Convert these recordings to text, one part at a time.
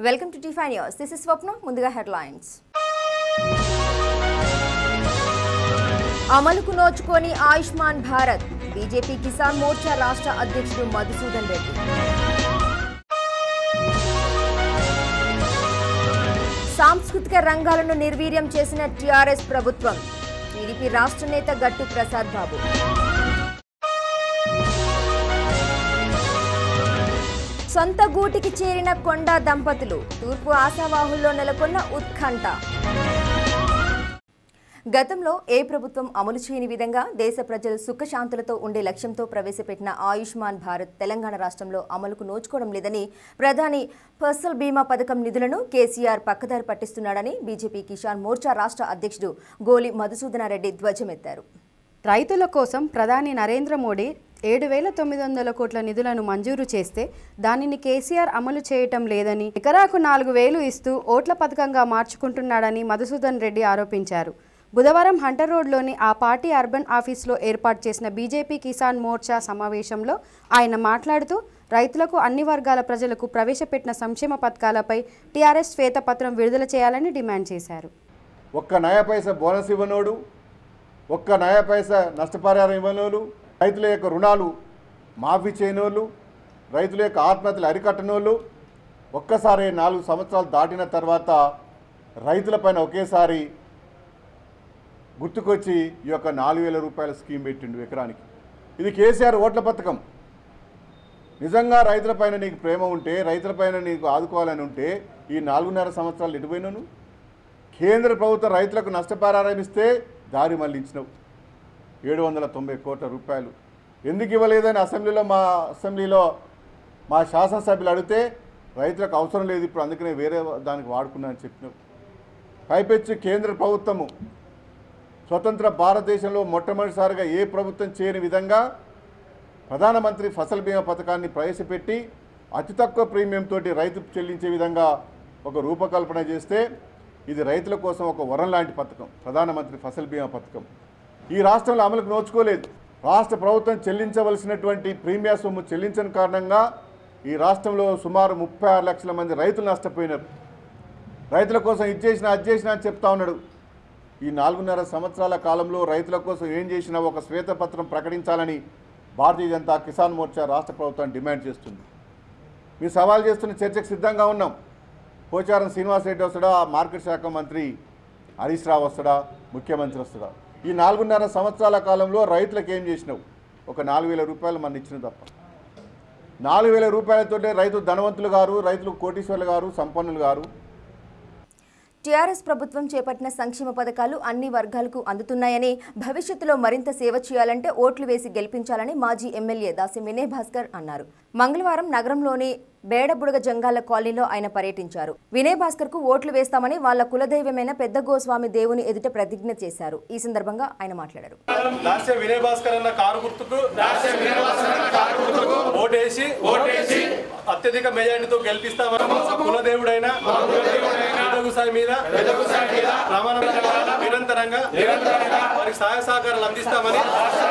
Welcome to T5 News. This is Swapna. ముందుగా headlines. అమలుకు నోచుకొని ఆయుష్మాన్ భారత్ బీజేపీ కిసాన్ మోర్చా రాష్ట్ర అధ్యక్షుడు మధుసూదన్ రెడ్డి. సాంస్కృతిక రంగాలను నిర్వీర్యం చేసిన టీఆర్ఎస్ ప్రభుత్వం టీడీపీ రాష్ట్ర నేత గట్టు ప్రసాద్ బాబు. సొంత గూటికి చేరిన కొండా దంపతులు తూర్పు ఆశావాహుల్లో నెలకొన్న ఉత్కంఠ. గతంలో ఏ ప్రభుత్వం అమలు చేయని విధంగా దేశ ప్రజలు సుఖశాంతులతో ఉండే లక్ష్యంతో ప్రవేశపెట్టిన ఆయుష్మాన్ భారత్ తెలంగాణ రాష్ట్రంలో అమలుకు నోచుకోవడం లేదని ప్రధాని ఫసల్ బీమా పథకం నిధులను కేసీఆర్ పక్కదారి పట్టిస్తున్నాడని బీజేపీ కిసాన్ మోర్చా రాష్ట్ర అధ్యక్షుడు గోలి మధుసూదనారెడ్డి ధ్వజమెత్తారు. రైతుల కోసం ప్రధాని నరేంద్ర మోడీ 7,900 కోట్ల నిధులను మంజూరు చేస్తే దానిని కేసీఆర్ అమలు చేయటం లేదని, ఎకరాకు 4,000 ఇస్తూ ఓట్ల పథకంగా మార్చుకుంటున్నాడని మధుసూదన్ రెడ్డి ఆరోపించారు. బుధవారం హంటర్ రోడ్లోని ఆ పార్టీ అర్బన్ ఆఫీసులో ఏర్పాటు చేసిన బీజేపీ కిసాన్ మోర్చా సమావేశంలో ఆయన మాట్లాడుతూ రైతులకు అన్ని వర్గాల ప్రజలకు ప్రవేశపెట్టిన సంక్షేమ పథకాలపై టీఆర్ఎస్ శ్వేతపత్రం విడుదల చేయాలని డిమాండ్ చేశారు. ఒక్క నయా పైసా బోనస్ ఇవ్వనోడు, ఒక్క నయా పైసా నష్టపరిహారం ఇవ్వనోళ్ళు, రైతుల యొక్క రుణాలు మాఫీ చేయనోళ్ళు, రైతుల యొక్క ఆత్మహత్యలు అరికట్టనోళ్ళు ఒక్కసారి 4 సంవత్సరాలు దాటిన తర్వాత రైతులపైన ఒకేసారి గుర్తుకొచ్చి ఈ యొక్క 4,000 రూపాయల స్కీమ్ పెట్టిండు ఎకరానికి. ఇది కేసీఆర్ ఓట్ల పథకం. నిజంగా రైతులపైన నీకు ప్రేమ ఉంటే, రైతులపైన నీకు ఆదుకోవాలని ఉంటే ఈ 4.5 సంవత్సరాలు ఎటుపోయినాను? కేంద్ర ప్రభుత్వం రైతులకు నష్టపరిహారం ఇస్తే దారి మళ్లించినవు 790 కోట్ల రూపాయలు. ఎందుకు ఇవ్వలేదని అసెంబ్లీలో మా శాసనసభ్యులు అడిగితే రైతులకు అవసరం లేదు ఇప్పుడు, అందుకనే వేరే దానికి వాడుకున్నా అని చెప్పినావు. పైపెచ్చి కేంద్ర ప్రభుత్వము స్వతంత్ర భారతదేశంలో మొట్టమొదటిసారిగా ఏ ప్రభుత్వం చేయని విధంగా ప్రధానమంత్రి ఫసల్ బీమా పథకాన్ని ప్రవేశపెట్టి అతి తక్కువ ప్రీమియంతో రైతు చెల్లించే విధంగా ఒక రూపకల్పన చేస్తే ఇది రైతుల కోసం ఒక వరం లాంటి పథకం ప్రధానమంత్రి ఫసల్ బీమా పథకం. ఈ రాష్ట్రంలో అమలుకు నోచుకోలేదు. రాష్ట్ర ప్రభుత్వం చెల్లించవలసినటువంటి ప్రీమియా సొమ్ము చెల్లించని కారణంగా ఈ రాష్ట్రంలో సుమారు 36 లక్షల మంది రైతులు నష్టపోయినారు. రైతుల కోసం ఇది చేసినా అది చేసినా అని చెప్తా ఉన్నాడు. ఈ 4.5 సంవత్సరాల కాలంలో రైతుల కోసం ఏం చేసినా ఒక శ్వేతపత్రం ప్రకటించాలని భారతీయ జనతా కిసాన్ మోర్చా రాష్ట్ర ప్రభుత్వాన్ని డిమాండ్ చేస్తుంది. మీరు సవాల్ చేస్తున్న చర్చకు సిద్ధంగా ఉన్నాం. పోచారం శ్రీనివాస్ రెడ్డి వస్తాడా, మార్కెట్ శాఖ మంత్రి హరీష్ రావు వస్తాడా, ముఖ్యమంత్రి వస్తాడా? ఈ 4.5 సంవత్సరాల కాలంలో రైతులకు ఏం చేసినావు? ఒక 4,000 రూపాయలు మన ఇచ్చిన తప్ప. 4,000 రూపాయలతోటే రైతు ధనవంతులు గారు, రైతులు కోటీశ్వర్లు గారు, సంపన్నులు గారు. టీఆర్ఎస్ ప్రభుత్వం చేపట్టిన సంక్షేమ పథకాలు అన్ని వర్గాలకు అందుతున్నాయని, భవిష్యత్తులో మరింత సేవ చేయాలంటే ఓట్లు వేసి గెలిపించాలని మాజీ ఎమ్మెల్యే దాసి వినయ్ భాస్కర్ అన్నారు. మంగళవారం నగరంలోని బేడబుడగ జంగాల కాలనీలో ఆయన పర్యటించారు. వినయ్ భాస్కర్ కు ఓట్లు వేస్తామని వాళ్ళ కులదైవమైన పెద్ద గోస్వామి దేవుని ఎదుట ప్రతిజ్ఞ చేశారు. ఈ సందర్భంగా ఆయన మాట్లాడారు. వినయ్ భాస్కర్ అన్న కారు గుర్తుకు ఓటేసి అత్యధిక మెజారిటీతో గెలిపిస్తామని కులదేవుడైన మీద ప్రమాణం నిరంతరంగా వారికి సహాయ సహకారాలు అందిస్తామని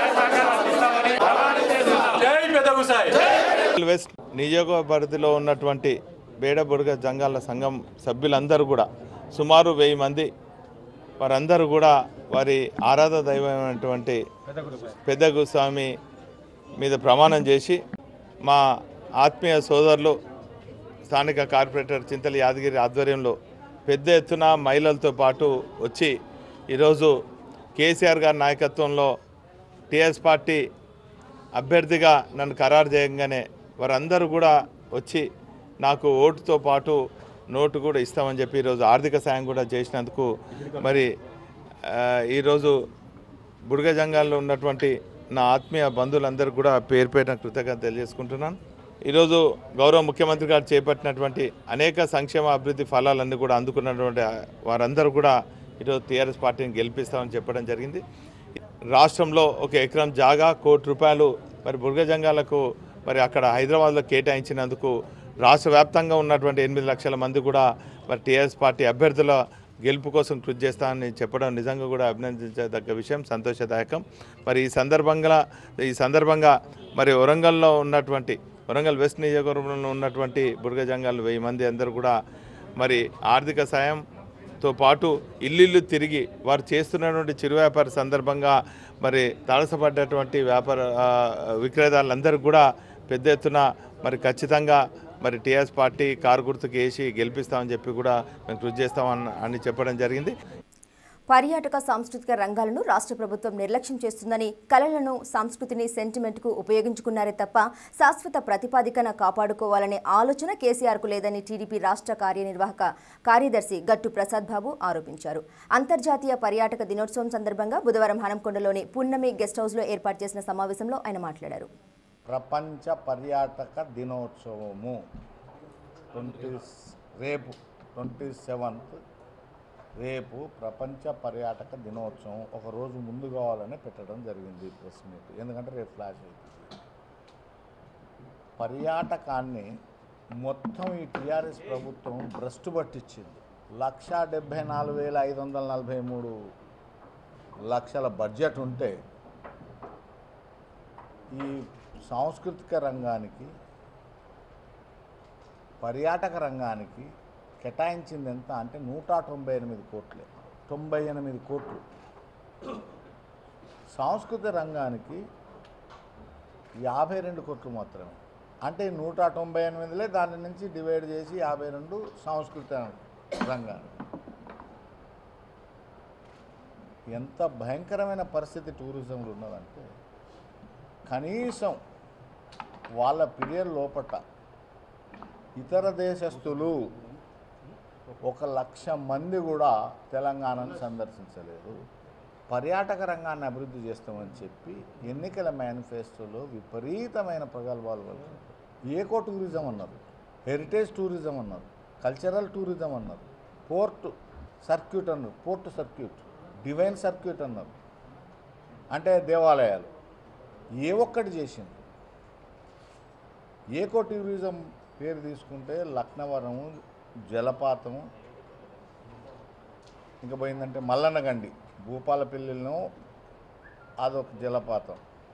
వెస్ట్ నియోజకవర్గంలో ఉన్నటువంటి బేడబుడగ జంగాల సంఘం సభ్యులందరూ కూడా సుమారు 1000 మంది, వారందరూ కూడా వారి ఆరాధ దైవమైనటువంటి పెద్ద గోస్వామి మీద ప్రమాణం చేసి మా ఆత్మీయ సోదరులు స్థానిక కార్పొరేటర్ చింతల యాదగిరి ఆధ్వర్యంలో పెద్ద ఎత్తున మహిళలతో పాటు వచ్చి ఈరోజు కేసీఆర్ గారి నాయకత్వంలో టీఆర్ఎస్ పార్టీ అభ్యర్థిగా నన్ను ఖరారు చేయగానే వారందరూ కూడా వచ్చి నాకు ఓటుతో పాటు నోటు కూడా ఇస్తామని చెప్పి ఈరోజు ఆర్థిక సాయం కూడా చేసినందుకు మరి ఈరోజు బుడగ జంగాల్లో ఉన్నటువంటి నా ఆత్మీయ బంధువులందరూ కూడా పేరు పేరున కృతజ్ఞత తెలియజేసుకుంటున్నాను. ఈరోజు గౌరవ ముఖ్యమంత్రి గారు చేపట్టినటువంటి అనేక సంక్షేమ అభివృద్ధి ఫలాలన్నీ కూడా అందుకున్నటువంటి వారందరూ కూడా ఈరోజు టీఆర్ఎస్ పార్టీని గెలిపిస్తామని చెప్పడం జరిగింది. రాష్ట్రంలో ఒక ఎకరం జాగా ₹1 కోటి మరి బుడగ జంగాలకు మరి అక్కడ హైదరాబాద్లో కేటాయించినందుకు రాష్ట్ర వ్యాప్తంగా ఉన్నటువంటి 8 లక్షల మంది కూడా మరి టీఆర్ఎస్ పార్టీ అభ్యర్థుల గెలుపు కోసం కృషి చేస్తానని చెప్పడం నిజంగా కూడా అభినందించదగ్గ విషయం, సంతోషదాయకం. మరి ఈ సందర్భంగా మరి వరంగల్లో ఉన్నటువంటి వరంగల్ వెస్ట్ నియోజకవర్గంలో ఉన్నటువంటి బుడగ జంగాలు 1000 మంది అందరూ కూడా మరి ఆర్థిక సాయంతో పాటు ఇల్లు తిరిగి వారు చేస్తున్నటువంటి చిరు వ్యాపార సందర్భంగా మరి తారసపడ్డటువంటి వ్యాపార విక్రేతలందరూ కూడా పెద్ద ఎత్తున మరి ఖచ్చితంగా మరి టీఆర్ఎస్ పార్టీ కారు గుర్తుకు వేసి గెలిపిస్తామని చెప్పి కూడా మేము కృషి చేస్తామని చెప్పడం జరిగింది. పర్యాటక సాంస్కృతిక రంగాలను రాష్ట్ర ప్రభుత్వం నిర్లక్ష్యం చేస్తుందని, కళలను సంస్కృతిని సెంటిమెంట్కు ఉపయోగించుకున్నారే తప్ప శాశ్వత ప్రతిపాదికన కాపాడుకోవాలనే ఆలోచన కేసీఆర్కు లేదని టీడీపీ రాష్ట్ర కార్యనిర్వాహక కార్యదర్శి గట్టు ప్రసాద్ బాబు ఆరోపించారు. అంతర్జాతీయ పర్యాటక దినోత్సవం సందర్భంగా బుధవారం హనంకొండలోని పున్నమి గెస్ట్ హౌస్లో ఏర్పాటు చేసిన సమావేశంలో ఆయన మాట్లాడారు. ప్రపంచ పర్యాటక దినోత్సవము రేపు 27th రేపు ప్రపంచ పర్యాటక దినోత్సవం ఒక రోజు ముందు కావాలని పెట్టడం జరిగింది ప్రెస్ మీట్. ఎందుకంటే రేపు ఫ్లాష్ అవుతుంది. పర్యాటకాన్ని మొత్తం ఈ టీఆర్ఎస్ ప్రభుత్వం భ్రష్టు పట్టించింది. 1,74,543 లక్షల బడ్జెట్ ఉంటే ఈ సాంస్కృతిక రంగానికి పర్యాటక రంగానికి కేటాయించింది ఎంత అంటే 198 కోట్లే. 98 కోట్లు. సాంస్కృతిక రంగానికి 52 కోట్లు మాత్రమే. అంటే 198లే దాని నుంచి డివైడ్ చేసి 52 సాంస్కృతిక రంగానికి. ఎంత భయంకరమైన పరిస్థితి టూరిజంలో ఉన్నదంటే కనీసం వాళ్ళ పీరియడ్ లోపట ఇతర దేశస్తులు 1,00,000 మంది కూడా తెలంగాణను సందర్శించలేదు. పర్యాటక రంగాన్ని అభివృద్ధి చేస్తామని చెప్పి ఎన్నికల మేనిఫెస్టోలో విపరీతమైన ప్రగల్భాలు పలుకుతారు. ఏకో టూరిజం అన్నారు, హెరిటేజ్ టూరిజం అన్నారు, కల్చరల్ టూరిజం అన్నారు, పోర్ట్ సర్క్యూట్ అన్నారు, పోర్ట్ సర్క్యూట్, డివైన్ సర్క్యూట్ అన్నారు. అంటే దేవాలయాలు ఏ ఒక్కటి చేసింది. ఏకో టూరిజం పేరు తీసుకుంటే లక్నవరము, జలపాతము, ఇంకా పోయిందంటే మల్లన్నగండి భూపాలపల్లిలో అదొక జలపాతం,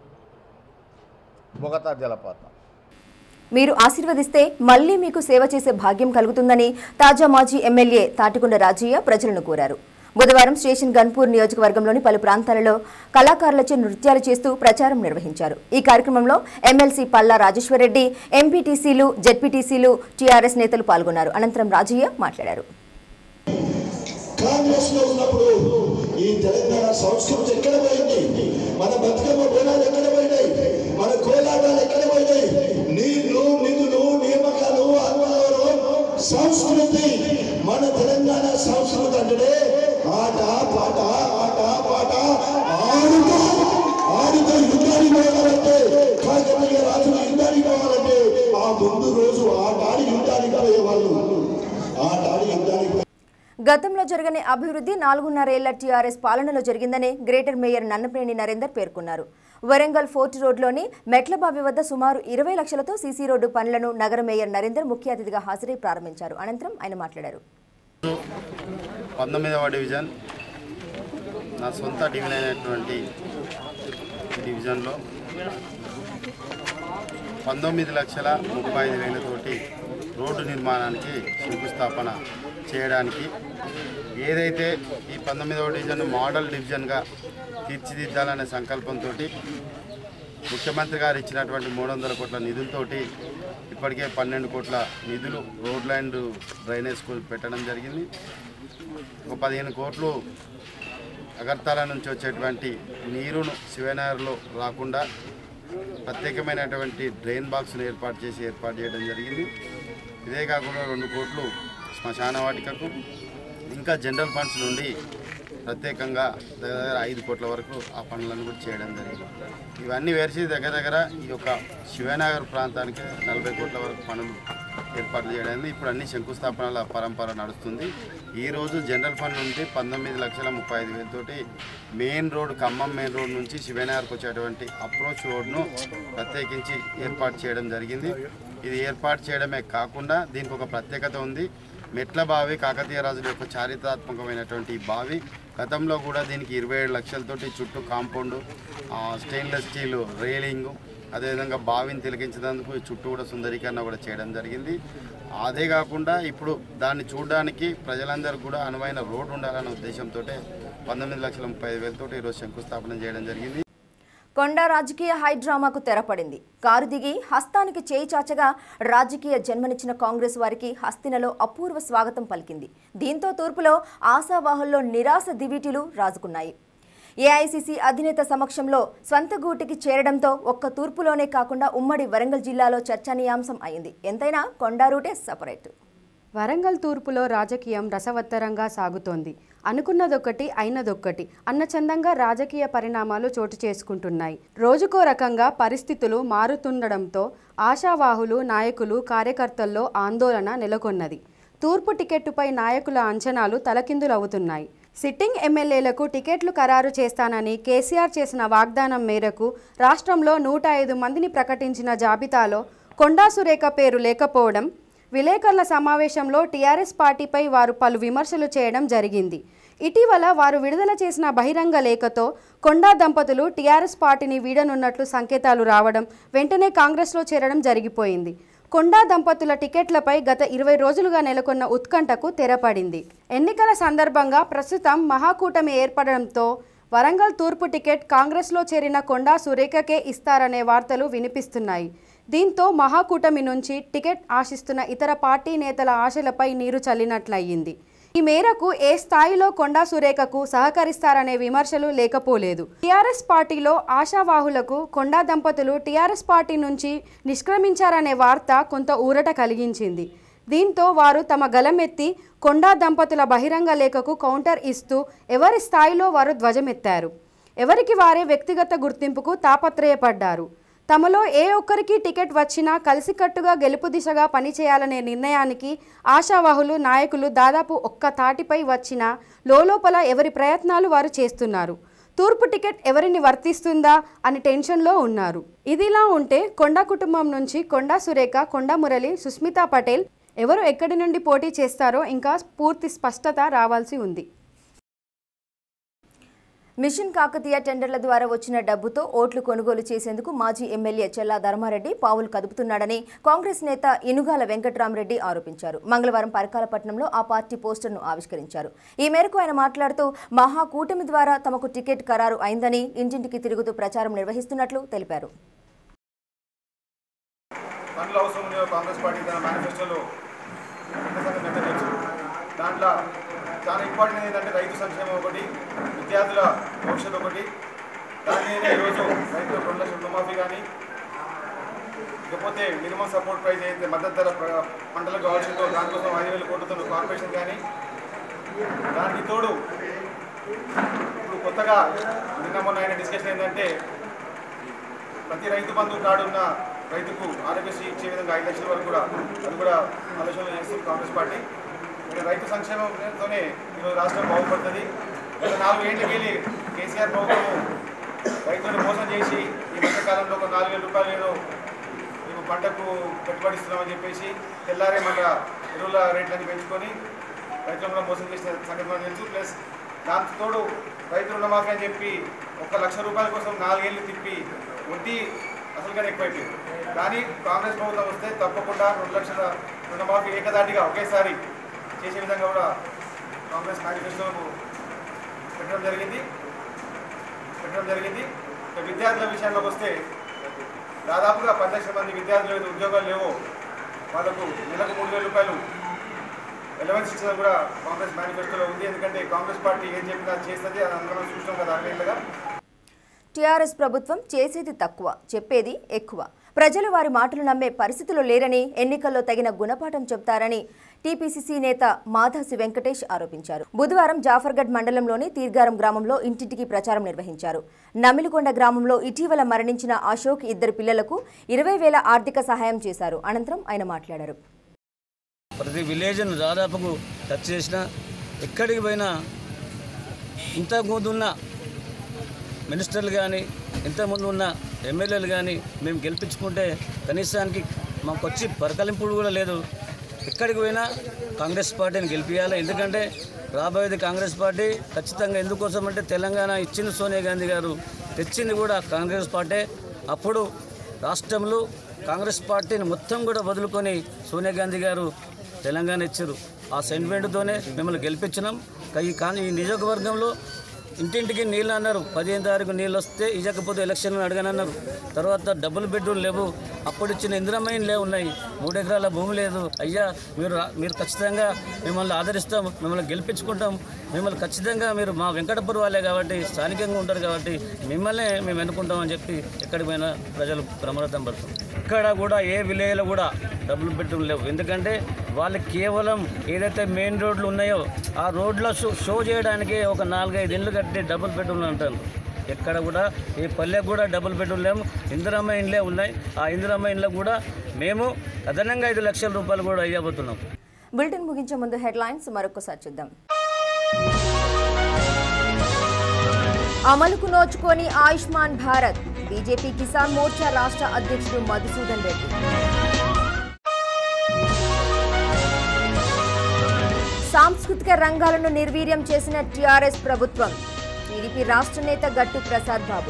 బొగతా జలపాతం. మీరు ఆశీర్వదిస్తే మళ్లీ మీకు సేవ చేసే భాగ్యం కలుగుతుందని తాజా మాజీ ఎమ్మెల్యే తాటికొండ రాజయ్య ప్రజలను కోరారు. బుధవారం స్టేషన్ గన్పూర్ నియోజకవర్గంలోని పలు ప్రాంతాలలో కళాకారులచే నృత్యాలు చేస్తూ ప్రచారం నిర్వహించారు. ఈ కార్యక్రమంలో ఎమ్మెల్సీ పల్లా రాజేశ్వరరెడ్డి, ఎంపీటీసీలు, జెడ్పీటీసీలు, టీఆర్ఎస్ నేతలు పాల్గొన్నారు. అనంతరం రాజయ్య మాట్లాడారు. కాంగ్రెస్ లో ఉన్నప్పుడు ఈ తెలంగాణ సంస్కృతి ఎక్కడ పోయింది? మన బతుకమ్మ బోనాలు ఎక్కడ పోయినాయి? మన కోలాటాలు ఎక్కడ పోయినాయి? నీళ్లు, నిధులు, నియామకాలు, ఆత్మగౌరవం, సంస్కృతి. మన తెలంగాణ సంస్కృతి అంటే ఆట పాట, ఆట పాట, ఆడుతూ యుద్ధానికి పోవాలంటే, కాకతీయ రాజులు యుద్ధానికి పోవాలంటే ఆ ముందు రోజు ఆట ఆడి యుద్ధానికి పోయేవాళ్ళు. ఆట ఆడి యుద్ధానికి గతంలో జరగని అభివృద్ధి 4.5 ఏళ్ల టీఆర్ఎస్ పాలనలో జరిగిందని గ్రేటర్ మేయర్ నన్నపనేని నరేందర్ పేర్కొన్నారు. వరంగల్ ఫోర్ట్ రోడ్లోని మెట్లబావి వద్ద సుమారు 20 లక్షలతో సీసీ రోడ్డు పనులను నగర మేయర్ నరేందర్ ముఖ్య అతిథిగా హాజరై ప్రారంభించారు. అనంతరం ఆయన మాట్లాడారు. 19వ డివిజన్ నా సొంత డివిజన్ అయినటువంటి డివిజన్లో 19,35,000 రోడ్డు నిర్మాణానికి శంకుస్థాపన చేయడానికి ఏదైతే ఈ 19వ డివిజన్ మోడల్ డివిజన్గా తీర్చిదిద్దాలనే సంకల్పంతో ముఖ్యమంత్రి గారు ఇచ్చినటువంటి 300 కోట్ల నిధులతోటి ఇప్పటికే 12 కోట్ల నిధులు రోడ్ అండ్ డ్రైనేజ్ స్కూల్ పెట్టడం జరిగింది. ఒక 15 కోట్లు అగర్తల నుంచి వచ్చేటువంటి నీరును శివనగర్లో రాకుండా ప్రత్యేకమైనటువంటి డ్రైన్ బాక్స్ను ఏర్పాటు చేయడం జరిగింది. ఇదే కాకుండా 2 కోట్లు శ్మశాన వాటికకు, ఇంకా జనరల్ ఫండ్స్ నుండి ప్రత్యేకంగా దగ్గర 5 కోట్ల వరకు ఆ పనులను కూడా చేయడం జరిగింది. ఇవన్నీ వేసి దగ్గర ఈ యొక్క శివనగర్ ప్రాంతానికి 40 కోట్ల వరకు పనులు ఏర్పాటు చేయడానికి ఇప్పుడు అన్ని శంకుస్థాపనల పరంపర నడుస్తుంది. ఈరోజు జనరల్ ఫండ్ నుండి 19,35,000 తోటి main road, Khammam main road నుంచి శివనగర్కి వచ్చేటువంటి అప్రోచ్ రోడ్ను ప్రత్యేకించి ఏర్పాటు చేయడం జరిగింది. ఇది ఏర్పాటు చేయడమే కాకుండా దీనికి ఒక ప్రత్యేకత ఉంది. మెట్ల బావి కాకతీయ రాజుల యొక్క చారిత్రాత్మకమైనటువంటి బావి. గతంలో కూడా దీనికి 27 లక్షలతోటి చుట్టూ కాంపౌండ్, స్టెయిన్లెస్ స్టీల్ రైలింగు, అదేవిధంగా బావిని తిలకించినందుకు ఈ చుట్టూ కూడా సుందరీకరణ కూడా చేయడం జరిగింది. అదే కాకుండా ఇప్పుడు దాన్ని చూడడానికి ప్రజలందరూ కూడా అనువైన రోడ్డు ఉండాలన్న ఉద్దేశంతో 19,30,000 ఈరోజు శంకుస్థాపన చేయడం జరిగింది. కొండ రాజకీయ హైడ్రామాకు తెరపడింది. కారు దిగి హస్తానికి చేయి చాచగా రాజకీయ జన్మనిచ్చిన కాంగ్రెస్ వారికి హస్తినలో అపూర్వ స్వాగతం పలికింది. దీంతో తూర్పులో ఆశావాహుల్లో నిరాశ దివిటీలు రాజుకున్నాయి. ఏఐసిసి అధినేత సమక్షంలో స్వంత గూటికి చేరడంతో ఒక్క తూర్పులోనే కాకుండా ఉమ్మడి వరంగల్ జిల్లాలో చర్చనీయాంశం అయింది. ఎంతైనా కొండా రూటే సపరేట్. వరంగల్ తూర్పులో రాజకీయం రసవత్తరంగా సాగుతోంది. అనుకున్నదొక్కటి అయినదొక్కటి అన్న చందంగా రాజకీయ పరిణామాలు చోటు చేసుకుంటున్నాయి. రోజుకో రకంగా పరిస్థితులు మారుతుండడంతో ఆశావాహులు, నాయకులు, కార్యకర్తల్లో ఆందోళన నెలకొన్నది. తూర్పు టికెట్టుపై నాయకుల అంచనాలు తలకిందులవుతున్నాయి. సిట్టింగ్ ఎమ్మెల్యేలకు టికెట్లు ఖరారు చేస్తానని కేసీఆర్ చేసిన వాగ్దానం మేరకు రాష్ట్రంలో 105 మందిని ప్రకటించిన జాబితాలో కొండా సురేఖ పేరు లేకపోవడం, విలేకరుల సమావేశంలో టీఆర్ఎస్ పార్టీపై వారు పలు విమర్శలు చేయడం జరిగింది. ఇటీవల వారు విడుదల చేసిన బహిరంగ లేఖతో కొండా దంపతులు టీఆర్ఎస్ పార్టీని వీడనున్నట్లు సంకేతాలు రావడం, వెంటనే కాంగ్రెస్లో చేరడం జరిగిపోయింది. కొండా దంపతుల టికెట్లపై గత 20 రోజులుగా నెలకొన్న ఉత్కంఠకు తెరపడింది. ఎన్నికల సందర్భంగా ప్రస్తుతం మహాకూటమి ఏర్పడడంతో వరంగల్ తూర్పు టికెట్ కాంగ్రెస్లో చేరిన కొండా సురేఖకే ఇస్తారనే వార్తలు వినిపిస్తున్నాయి. దీంతో మహాకూటమి నుంచి టికెట్ ఆశిస్తున్న ఇతర పార్టీ నేతల ఆశలపై నీరు చల్లినట్లయింది. ఈ మేరకు ఏ స్థాయిలో కొండా సురేఖకు సహకరిస్తారనే విమర్శలు లేకపోలేదు. టీఆర్ఎస్ పార్టీలో ఆశావాహులకు కొండా దంపతులు టీఆర్ఎస్ పార్టీ నుంచి నిష్క్రమించారనే వార్త కొంత ఊరట కలిగించింది. దీంతో వారు తమ గలమెత్తి కొండా దంపతుల బహిరంగ లేఖకు కౌంటర్ ఇస్తూ ఎవరి స్థాయిలో వారు ధ్వజమెత్తారు. ఎవరికి వారే వ్యక్తిగత గుర్తింపుకు తాపత్రయపడ్డారు. తమలో ఏ ఒక్కరికి టికెట్ వచ్చినా కలిసికట్టుగా గెలుపు దిశగా పనిచేయాలనే నిర్ణయానికి ఆశావాహులు, నాయకులు దాదాపు ఒక్క తాటిపై వచ్చినా లోలోపల ఎవరి ప్రయత్నాలు వారు చేస్తున్నారు. తూర్పు టికెట్ ఎవరిని వర్తిస్తుందా అని టెన్షన్లో ఉన్నారు. ఇదిలా ఉంటే కొండా కుటుంబం నుంచి కొండా సురేఖ, కొండా మురళి, సుస్మితా పటేల్ ఎవరు ఎక్కడి నుండి పోటీ చేస్తారో ఇంకా పూర్తి స్పష్టత రావాల్సి ఉంది. మిషన్ కాకతీయ టెండర్ల ద్వారా వచ్చిన డబ్బుతో ఓట్లు కొనుగోలు చేసేందుకు మాజీ ఎమ్మెల్యే చెల్లా ధర్మారెడ్డి పావులు కదుపుతున్నాడని కాంగ్రెస్ నేత ఇనుగాల వెంకట్రామరెడ్డి ఆరోపించారు. మంగళవారం పరకాలపట్నంలో ఆ పార్టీ పోస్టర్ను ఆవిష్కరించారు. ఈ మేరకు ఆయన మాట్లాడుతూ మహాకూటమి ద్వారా తమకు టికెట్ ఖరారు అయిందని ఇంటింటికి తిరుగుతూ ప్రచారం నిర్వహిస్తున్నట్లు తెలిపారు. దాంట్లో చాలా ఇంపార్టెంట్ ఏంటంటే రైతు సంక్షేమం ఒకటి, విద్యార్థుల భవిష్యత్తు ఒకటి. దాన్ని ఈరోజు రైతులు 2 లక్షల రుణమాఫీ కానీ, ఇకపోతే మినిమం సపోర్ట్ ప్రైస్ అయితే మద్దతు ధర పంటలకు కావాల్సిందో దానికోసం 5,000 కోట్లతో కార్పొరేషన్ కానీ, దానికి తోడు ఇప్పుడు కొత్తగా నిన్న మొన్న అయిన డిస్కషన్ ఏంటంటే ప్రతి రైతు బంధువు కార్డు ఉన్న రైతుకు ఆరోగ్యశ్రీ ఇచ్చే విధంగా 5 లక్షల వరకు కూడా అది కూడా ఆలోచనలు చేస్తుంది కాంగ్రెస్ పార్టీ. రైతు సంక్షేమంతోనే ఈరోజు రాష్ట్రం బాగుపడుతుంది. గత 4 ఏళ్ళకి వెళ్ళి కేసీఆర్ ప్రభుత్వం రైతులను మోసం చేసి ఈ మధ్యకాలంలో ఒక 4,000 రూపాయలు ఏదో మేము పంటకు పెట్టుబడిస్తున్నామని చెప్పేసి తెల్లారే మళ్ళీ ఎరువుల రేట్లను పెంచుకొని రైతులను కూడా మోసం చేసిన సంగతి మనకు తెలుసు. ప్లస్ దానికి తోడు రైతు రుణమాఫీ అని చెప్పి 1 లక్ష రూపాయల కోసం 4 ఏళ్ళు తిప్పి వడ్డీ అసలుగానే ఎక్కువైపోయింది. కానీ కాంగ్రెస్ ప్రభుత్వం వస్తే తప్పకుండా 2 లక్షల రుణమాఫీ ఏకదాటిగా ఒకేసారి చేసే విధంగా కూడా కాంగ్రెస్ మేనిఫెస్టోను పెట్టడం జరిగింది. విద్యార్థుల విషయంలోకి వస్తే దాదాపుగా 10 లక్షల మంది విద్యార్థులు ఉద్యోగాలు లేవో వాళ్ళకు నెలకు 3,000 రూపాయలు ఎలవెన్స్ ఇచ్చడం కూడా కాంగ్రెస్ మేనిఫెస్టోలో ఉంది. ఎందుకంటే కాంగ్రెస్ పార్టీ ఏం చెప్పినా చేస్తుంది, అది అందరం చూస్తాం కదా. అన్నింటిగా టీఆర్ఎస్ ప్రభుత్వం చేసేది తక్కువ, చెప్పేది ఎక్కువ. ప్రజలు వారి మాటలు నమ్మే పరిస్థితులు లేరని, ఎన్నికల్లో తగిన గుణపాఠం చెబుతారని టీపీసీసీ నేత మాధాసి వెంకటేష్ ఆరోపించారు. బుధవారం జాఫర్గఢ్ మండలంలోని తీర్గారం గ్రామంలో ఇంటింటికి ప్రచారం నిర్వహించారు. నమిలికొండ గ్రామంలో ఇటీవల మరణించిన అశోక్ 2 పిల్లలకు 20,000 ఆర్థిక సహాయం చేశారు. అనంతరం ఆయన మాట్లాడారు. ప్రతి విలేజ్ను దాదాపుకు టచ్ చేసిన, ఎక్కడికి పోయినా ఇంతకుముందు ఉన్న మినిస్టర్లు కానీ ఇంతకుముందు ఉన్న ఎమ్మెల్యేలు కానీ మేము గెలిపించుకుంటే కనీసానికి మాకు వచ్చి పరకలింపుడు కూడా లేదు. ఎక్కడికి పోయినా కాంగ్రెస్ పార్టీని గెలిపించాలి. ఎందుకంటే రాబోయేది కాంగ్రెస్ పార్టీ ఖచ్చితంగా. ఎందుకోసం అంటే తెలంగాణ ఇచ్చింది సోనియా గాంధీ గారు, తెచ్చింది కూడా కాంగ్రెస్ పార్టీ. అప్పుడు రాష్ట్రంలో కాంగ్రెస్ పార్టీని మొత్తం కూడా వదులుకొని సోనియా గాంధీ గారు తెలంగాణ ఇచ్చారు. ఆ సెంటిమెంట్తోనే మిమ్మల్ని గెలిపించినాం. కానీ ఈ నియోజకవర్గంలో ఇంటింటికి నీళ్ళు అన్నారు. 15 తారీఖు నీళ్ళు వస్తే ఇవ్వకపోతే ఎలక్షన్లు అడగనన్నారు. తర్వాత డబుల్ బెడ్రూమ్ లేవు. అప్పుడు ఇచ్చిన ఇందిరమ్మ ఉన్నాయి. 3 ఎకరాల భూమి లేదు. అయ్యా మీరు ఖచ్చితంగా మిమ్మల్ని ఆదరిస్తాం, మిమ్మల్ని గెలిపించుకుంటాం, మిమ్మల్ని ఖచ్చితంగా మీరు మా వెంకటపురం వాళ్ళే కాబట్టి స్థానికంగా ఉంటారు కాబట్టి మిమ్మల్ని మేము ఎన్నుకుంటామని చెప్పి ఎక్కడికి పోయినా ప్రజలు ప్రమాదం పడుతుంది. ఇక్కడ కూడా ఏ విలేజ్లో కూడా డబుల్ బెడ్రూమ్ లేవు. ఎందుకంటే వాళ్ళు కేవలం ఏదైతే మెయిన్ రోడ్లు ఉన్నాయో ఆ రోడ్లో షో చేయడానికి ఒక 4-5 ఇండ్లు కట్టి డబుల్ బెడ్రూమ్లు అంటారు. ఎక్కడ కూడా ఈ పల్లెకు కూడా డబుల్ బెడ్రూమ్ లేవు. ఇందిరమ్మ ఇండ్లే ఉన్నాయి. ఆ ఇందిరమ్మ ఇండ్లకు కూడా మేము అదనంగా 5 లక్షల రూపాయలు కూడా అయ్యబోతున్నాం. బులెటిన్ ముగించే ముందు హెడ్లైన్స్ మరొకసారి చూద్దాం. అమలుకు నోచుకొని ఆయుష్మాన్ భారత్, బీజేపీ కిసాన్ మోర్చా రాష్ట్ర అధ్యక్షుడు మధుసూదన్ రెడ్డి. సాంస్కృతిక రంగాలను నిర్వీర్యం చేసిన టీఆర్ఎస్ ప్రభుత్వం, టీడీపీ రాష్ట్ర నేత గట్టు ప్రసాద్ బాబు.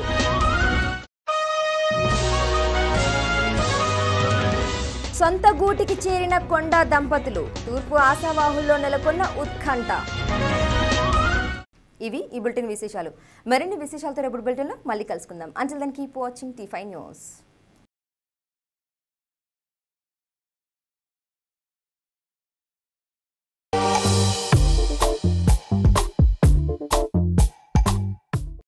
సొంత గూటికి చేరిన కొండా దంపతులు, తూర్పు ఆశావాహుల్లో నెలకొన్న ఉత్కంఠ. ఇవి ఈ బులెటిన్ విశేషాలు. మరిన్ని విశేషాలతో రేపు బులెటిన్లో మళ్ళీ కలుసుకుందాం. Until then keep watching T5 news.